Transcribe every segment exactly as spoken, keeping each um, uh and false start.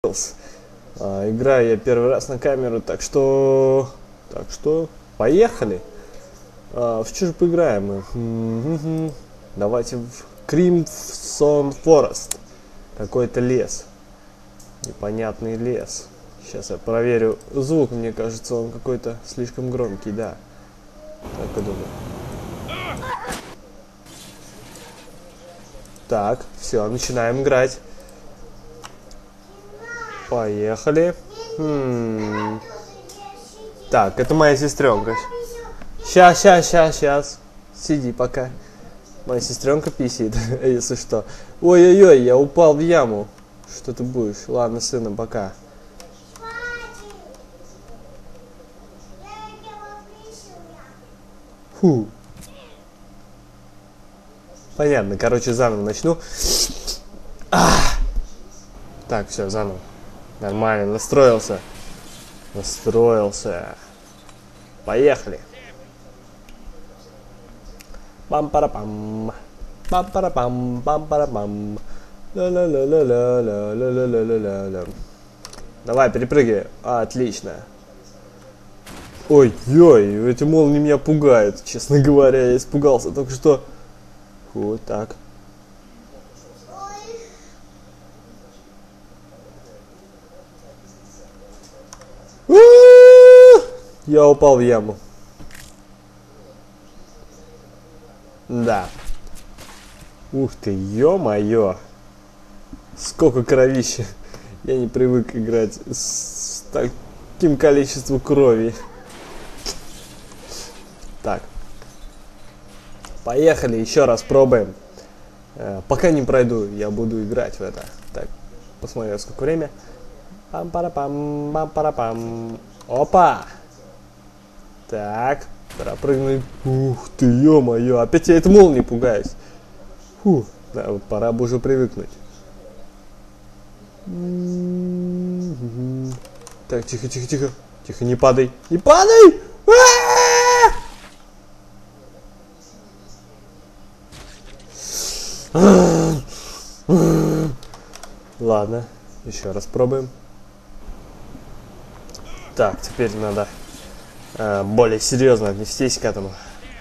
А, играю я первый раз на камеру, так что... Так что... Поехали! А, в что же поиграем мы? М-м-м. Давайте в Crimson Forest. Какой-то лес. Непонятный лес. Сейчас я проверю звук, мне кажется, он какой-то слишком громкий, да. Так я думаю. Так, все, начинаем играть. Поехали. М-м. Так, это моя сестренка. Сейчас, сейчас, сейчас, сейчас. Сиди пока. Моя сестренка писит, если что. Ой-ой-ой, я упал в яму. Что ты будешь? Ладно, сына, пока. Фу. Понятно, короче, заново начну. Ах! Так, все, заново. Нормально, настроился. Настроился. Поехали. Пам-пара-пам. Пам-пара-пам. Пам-пара-пам. Ла-ла-ла-ла-ла-ла-ла-ла-ла-ла-ла. Давай, перепрыгивай. А, отлично. Ой-ой, эти молнии меня пугают. Честно говоря, я испугался только что. Вот так. Я упал в яму. Да. Ух ты, ё-моё. Сколько кровища. Я не привык играть с таким количеством крови. Так. Поехали, еще раз пробуем. Э, пока не пройду, я буду играть в это. Так, посмотрим, сколько время. Пам-пара-пам, пам-пара-пам. Опа! Так, пропрыгнуть. Ух ты, ё-моё, опять я этой молнии пугаюсь. Фу, да, вот пора бы уже привыкнуть. Так, тихо, тихо, тихо. Тихо, не падай. Не падай! Ладно, еще раз пробуем. Так, теперь надо э, более серьезно отнестись к этому.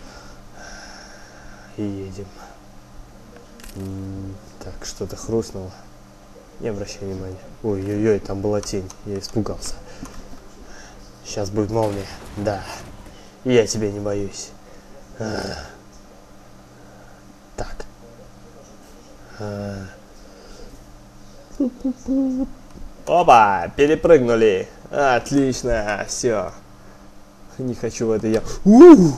И едем. М-м, так, что-то хрустнуло. Не обращай внимания. Ой-ой-ой, там была тень. Я испугался. Сейчас будет молния. Да. Я тебя не боюсь. А. Так. А. Опа! Перепрыгнули. Отлично. Все. Не хочу в это я. У-у-у!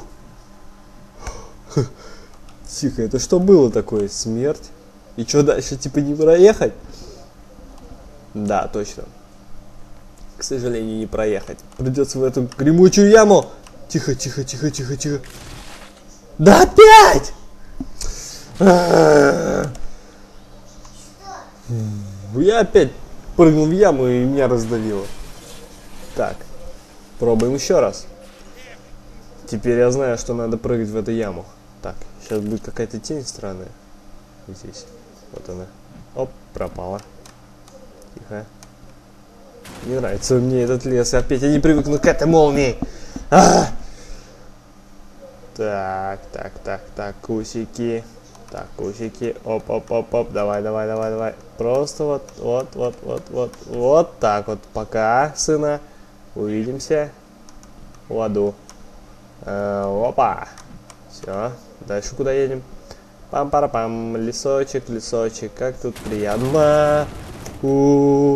Тихо, это что было такое? Смерть? И что дальше? Типа не проехать? Да, точно. К сожалению, не проехать. Придется в эту гремучую яму. Тихо, тихо, тихо, тихо, тихо. Да опять! Я опять прыгнул в яму и меня раздавило. Так, пробуем еще раз. Теперь я знаю, что надо прыгать в эту яму. Так, сейчас будет какая-то тень странная. Здесь. Вот она. Оп, пропала. Тихо. Не нравится мне этот лес. Опять я не привыкну к этой молнии. А! Так, так, так, так, кусики. Так, кусики. Оп, оп, оп, оп. Давай, давай, давай, давай. Просто вот, вот, вот, вот, вот. Вот так вот. Пока, сына. Увидимся в аду. А, опа. Все. Дальше куда едем? Пам-пара-пам. Лесочек, лесочек. Как тут приятно. У-у-у.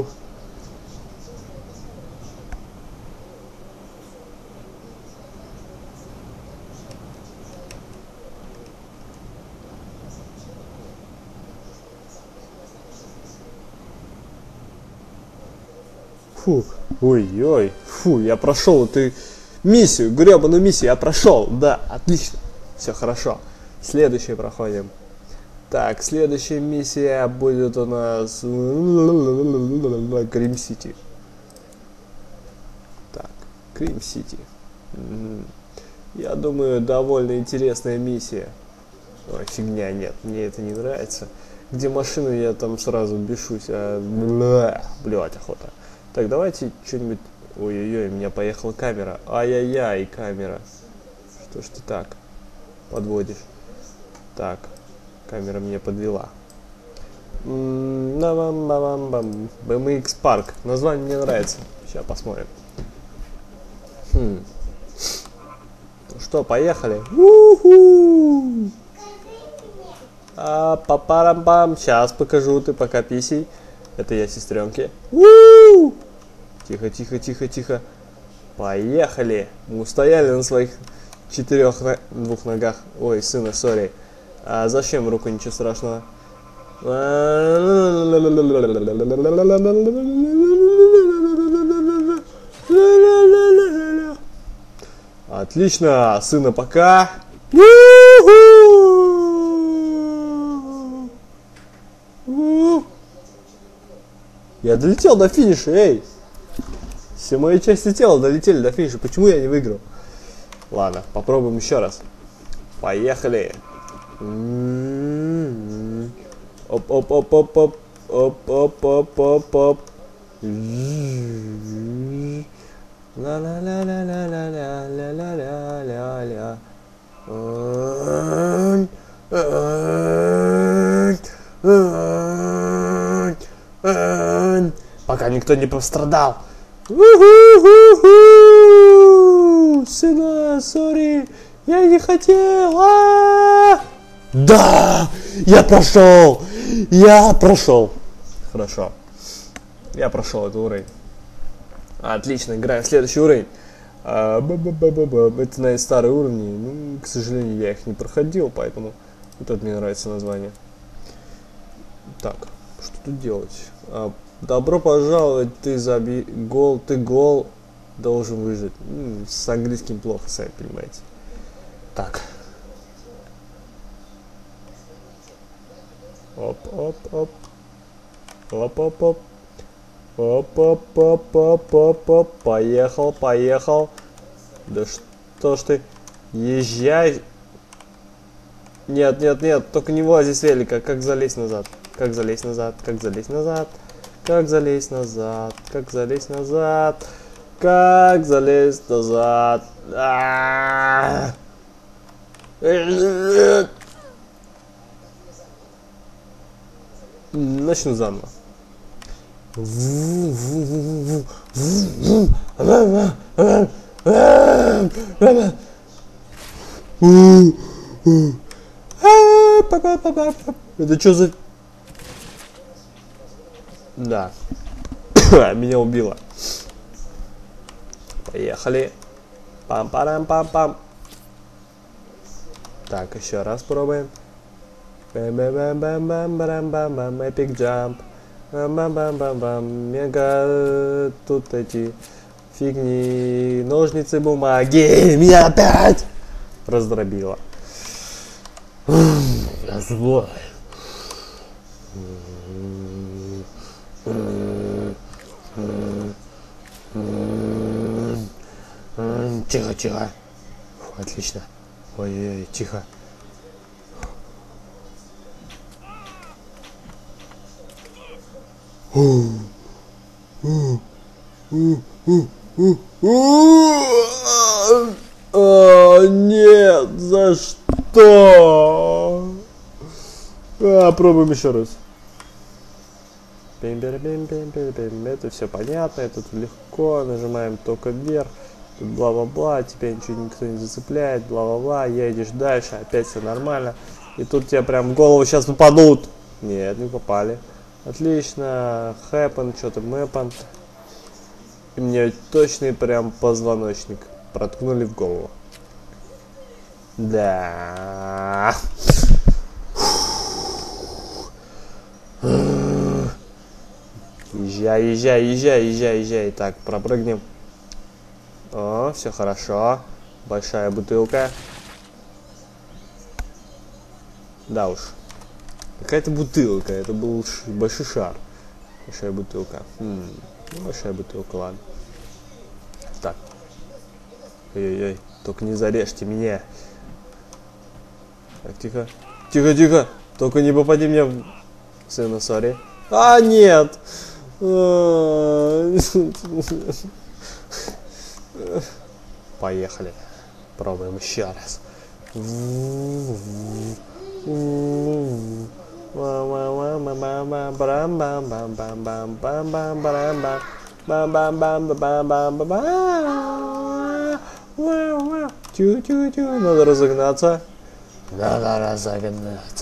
Фу, ой-ой, фу, я прошел эту миссию, гребаную миссию, я прошел, да, отлично, все хорошо. Следующее проходим. Так, следующая миссия будет у нас Крим Сити. Так, Крим Сити. Я думаю, довольно интересная миссия. Ой, фигня, нет, мне это не нравится. где машины, я там сразу бешусь. А, бля, блядь, охота. Так, давайте что-нибудь... Ой-ой-ой, у меня поехала камера. Ай-яй-яй, камера. Что ж ты так подводишь? Так, камера меня подвела. бэ эм икс Park. Название мне нравится. Сейчас посмотрим. Хм. Ну что, поехали. У-ху! А, па-парам-пам. Сейчас покажу, ты пока писей. Это я, сестренки. У-у-у! Тихо, тихо, тихо, тихо. Поехали. Мы устояли на своих четырех, на... двух ногах. Ой, сына, сори. А зачем руку, ничего страшного. Отлично, сына, пока. Я долетел до финиша, эй. Все мои части тела долетели до финиша. Почему я не выиграл? Ладно, попробуем еще раз. Поехали. Оп-оп-оп-оп-оп. Оп-оп-оп-оп-оп. Ла-ла-ла-ла-ла-ла-ла-ла-ла-ла-ла. Пока никто не пострадал. Сына, сори, я не хотел. А-а-а! Да, я прошел, я прошел. Хорошо, я прошел этот уровень. Отлично, играем в следующий уровень. А, это, наверное, старые уровни. Ну, к сожалению, я их не проходил, поэтому вот это мне нравится название. Так, что тут делать? А, добро пожаловать, ты заби... гол, ты гол должен выжить. М-м, с английским плохо, сами понимаете. Так. Оп-оп-оп. Оп-оп-оп. Оп-оп-оп-оп-оп-оп. Поехал, поехал. Да что ж ты. Езжай. Нет, нет, нет. Только не влази с велика. Как залезть назад? Как залезть назад? Как залезть назад? Как залезть назад? Как залезть назад? Как залезть назад? А-а-а! Начну заново. Это что за... Да. Меня убило. Поехали. Пам-парам-пам-пам. Так, еще раз пробуем. Бам-бам-бам-бам-бам-бам-бам. Эпик джамп. Бам-бам-бам-бам. Мега... Тут эти фигни. Ножницы, бумаги. Меня опять раздробило. Разбой. Тихо, тихо. Фу, отлично. Ой-ой-ой, тихо. А, нет, за что? А, пробуем еще раз. Это все понятно, это тут легко, нажимаем только вверх, тут бла-бла-бла, тебя ничего никто не зацепляет, бла-бла-бла, едешь дальше, опять все нормально, и тут тебе прям в голову сейчас попадут. Нет, не попали. Отлично, happen, что-то мэпан, и мне точный прям позвоночник проткнули в голову. Да. Езжай, езжай, езжай, езжай, езжай. Так, пропрыгнем. О, все хорошо. Большая бутылка. Да уж. Какая-то бутылка. Это был большой шар. Большая бутылка. М-м, большая бутылка, ладно. Так. Ой-ой-ой. Только не зарежьте меня. Так, тихо. Тихо, тихо. Только не попади мне в... Сына, сори. А, нет! Поехали. Пробуем еще раз. Тю-тю-тю. Надо разогнаться. Надо разогнаться.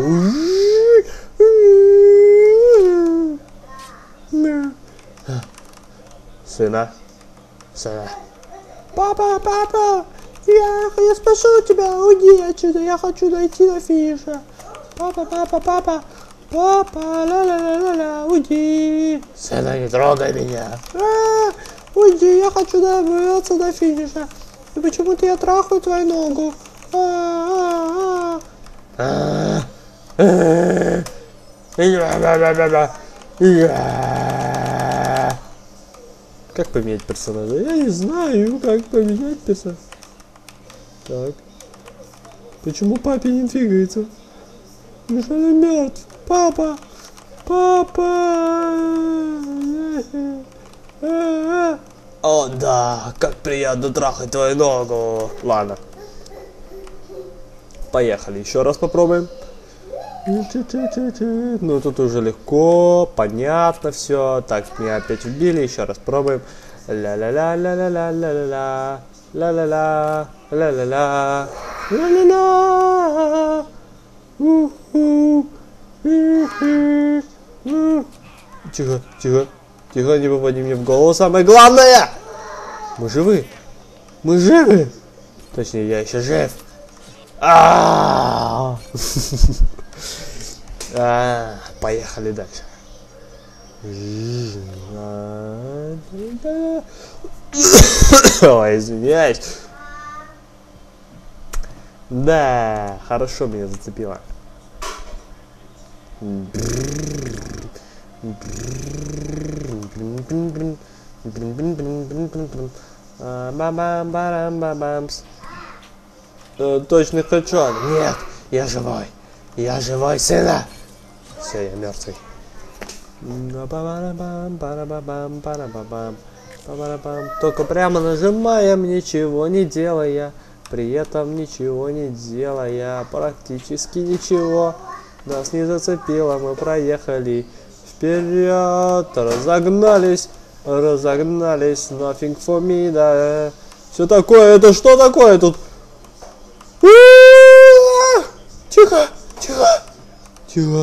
Сына. Сына. Папа, папа, я, я спашу тебя, уйди отсюда, я хочу дойти до финиша. Папа, папа, папа, папа, ла-ла-ла-ла-ла, уйди. Сына, не трогай меня. А, уйди, я хочу добраться до финиша. И почему-то я трахаю твою ногу. А, а, а. Как поменять персонажа? Я не знаю, как поменять персонажа. Так. Почему папе не двигается? Неужели он мертв? Папа! Папа! О, да! Как приятно трахать твою ногу! Ладно. Поехали. Еще раз попробуем. Ну, тут уже легко, понятно все. Так, меня опять убили, еще раз пробуем. Ла-ла-ла-ла-ла-ла-ла-ла. Ла-ла-ла. Ла-ла-ла. Ла-ла-ла. Тихо, тихо. Тихо, не попади мне в голову. Самое главное! Мы живы. Мы живы. Точнее, я еще жив. А, поехали дальше. Ой, извиняюсь. Да, хорошо меня зацепило. Бам-бам-барам-бам-бамс. Точный хэдшот. Нет, я живой. Я живой, сына. Все, я мертвый. Только прямо нажимаем, ничего не делая. При этом ничего не делая. Практически ничего. Нас не зацепило, мы проехали. Вперед, разогнались. Разогнались. Nothing for me, да. Все такое, это что такое тут? Тихо, тихо, тихо.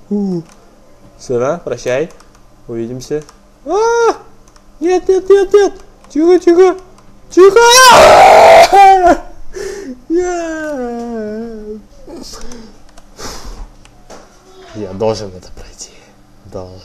Сына, прощай. Увидимся. А! Нет, нет, нет, нет. Тихо, тихо. Тихо. Нет. Я должен это пройти. Должен.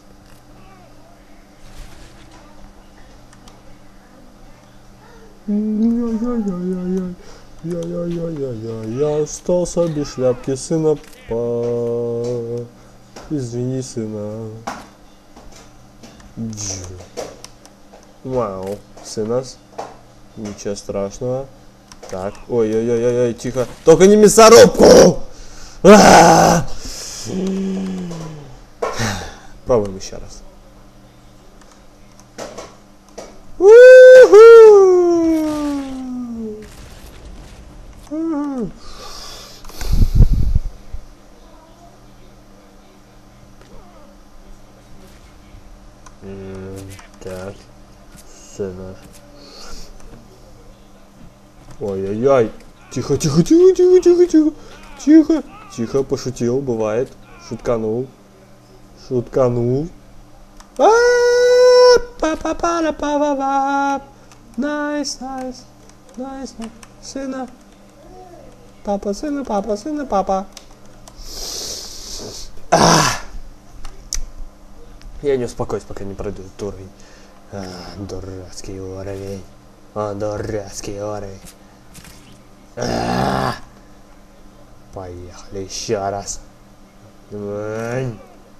Я-я-я-я-я. Я-я-я-я-я, я остался без шляпки, сына, па. Извини, сына. Вау, сына, ничего страшного. Так, ой-ой-ой-ой, тихо. Только не мясорубку! А-а-а! Пробуем еще раз. Так, сына. Ой-ой-ой. Тихо, тихо, тихо, тихо, тихо, тихо. Тихо. Тихо, пошутил, бывает. Шутканул. Шутканул. Найс, найс. Найс, найс. Сына. Папа, сына, папа, сына, папа. Я не успокоюсь, пока не пройду этот уровень. А, дурацкий уровень. А, дурацкий уровень. А, поехали еще раз. Ань,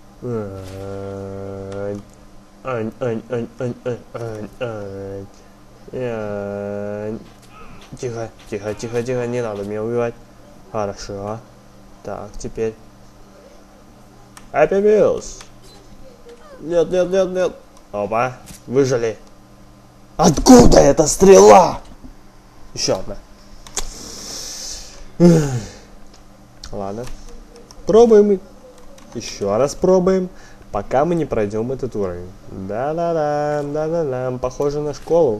ань, ань, ань, ань, ань, ань, ань. Тихо, тихо, тихо, тихо, не надо меня убивать. Хорошо. Так, теперь. Happy Wheels. Нет, нет, нет, нет. Опа, выжили. Откуда эта стрела? Еще одна. Ладно. Пробуем. Еще раз пробуем, пока мы не пройдем этот уровень. Да-да-да, да-да-да, похоже на школу.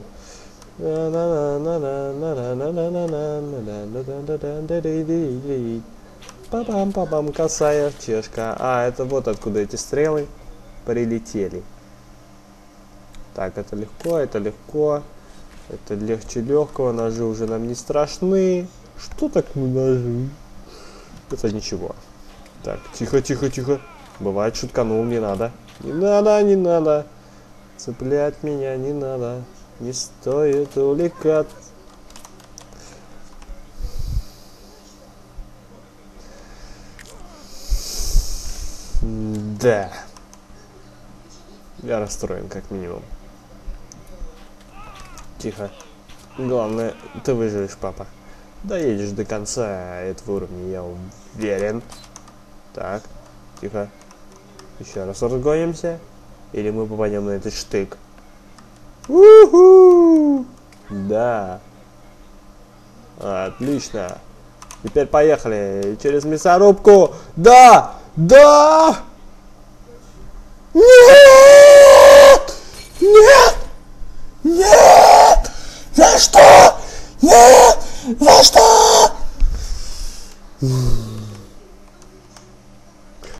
Папам-папам, косая чешка. А, это вот откуда эти стрелы прилетели. Так, это легко, это легко. Это легче легкого. Ножи уже нам не страшны. Что так мы ножи? Это ничего. Так, тихо, тихо, тихо. Бывает, шутканул, не надо. Не надо, не надо. Цеплять меня не надо. Не стоит увлекаться. Да. Я расстроен, как минимум. Тихо. Главное, ты выживешь, папа. Доедешь до конца этого уровня, я уверен. Так, тихо. Еще раз разгонимся. Или мы попадем на этот штык. У-ху! Да. Отлично. Теперь поехали через мясорубку. Да! Да! Нет! Нет! Нет! За что? Нет! За что?